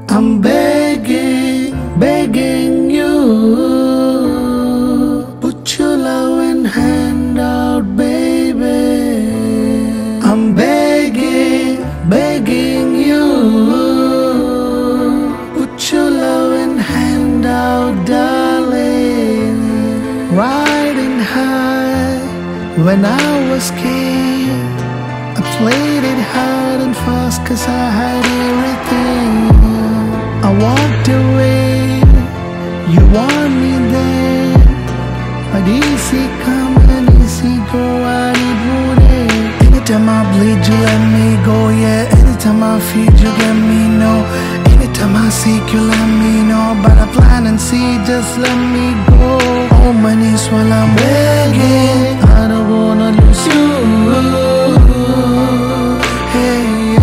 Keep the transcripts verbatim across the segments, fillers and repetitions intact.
I'm begging, begging you, put your loving hand out, baby. I'm begging, begging you, put your loving hand out, darling. Riding high when I was king, I played it hard and fast cause I had everything. I walked away, you want me then, but easy come and easy go, I need wood. Anytime I bleed you let me go, yeah. Anytime I feed you get me no. Anytime I seek you let me know, but I plan and see, just let me go. On my knees while I'm begging, I don't wanna lose you. Hey,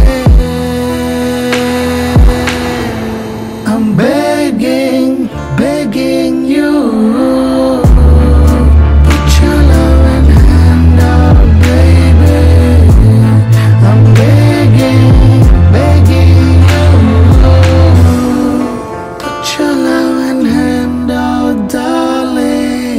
yeah. I'm begging, begging you, put your loving hand out, baby. I'm begging, begging you, put your loving hand out, darling.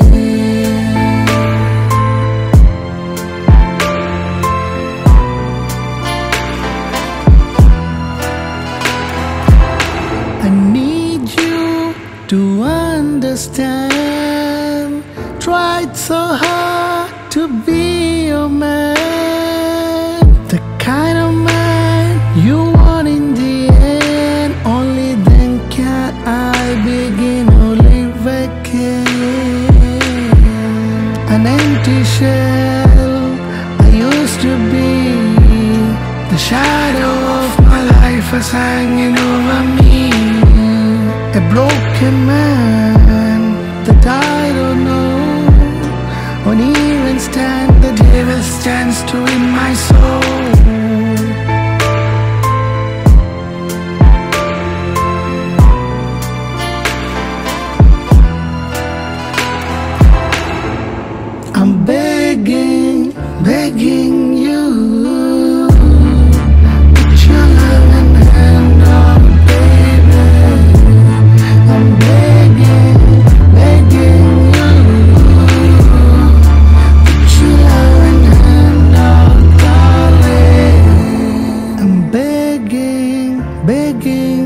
I need you to understand. Tried so hard to be your man, the kind of man you want in the end. Only then can I begin to live again. An empty shell I used to be, the shadow of my life was hanging over me. A broken man that I don't know, won't even stand, the devil stands to in my soul. I'm begging, begging you, put your loving hand out, baby. I'm begging, begging you, put your loving hand out, darling. I'm begging, begging